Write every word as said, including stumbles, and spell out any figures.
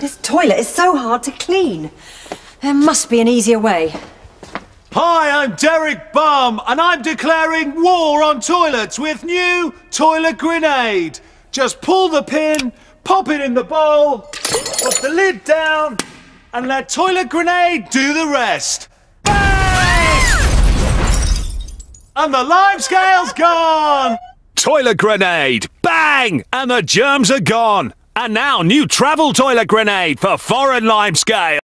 This toilet is so hard to clean. There must be an easier way. Hi, I'm Derek Bum, and I'm declaring war on toilets with new Toilet Grenade. Just pull the pin, pop it in the bowl, put the lid down, and let Toilet Grenade do the rest. Bang! And the lime scale's gone! Toilet Grenade! Bang! And the germs are gone! And now new travel Toilet Grenade for foreign lime scale!